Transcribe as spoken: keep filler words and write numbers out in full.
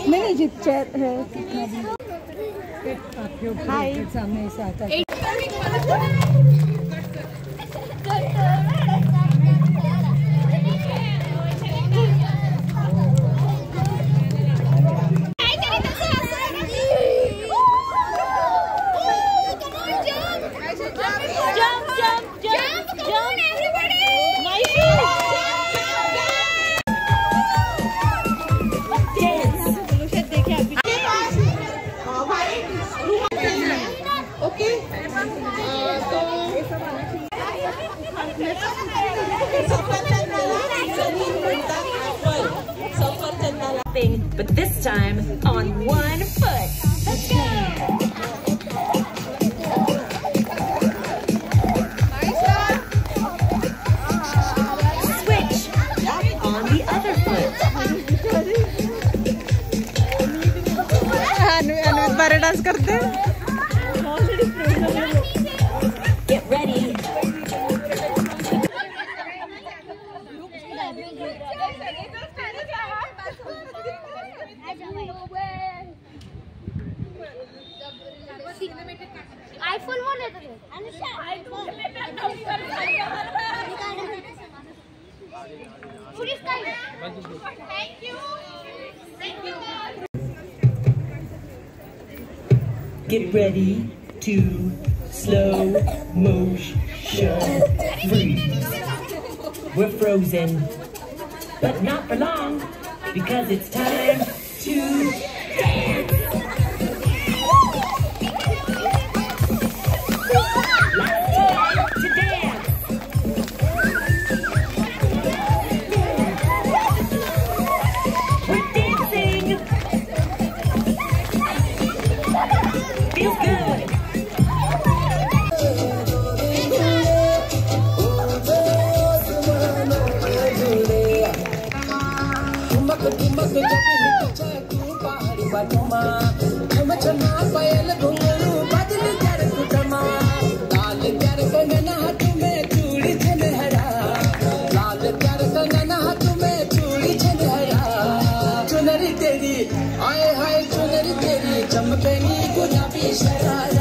नहीं नहीं zip chair है हाय सामने से आता है But this time on one foot. Let's go. Switch on the other foot. अनुज बारे डांस करते हैं। Get ready. आईफोन वन लेते थे Anushka iPhone thank you thank you Get ready to slow motion freeze. We're frozen, but not for long, because it's time to dance. चुनरी तेरी आए हाय चुनरी तेरी चमकेगी गुलाबी शरारा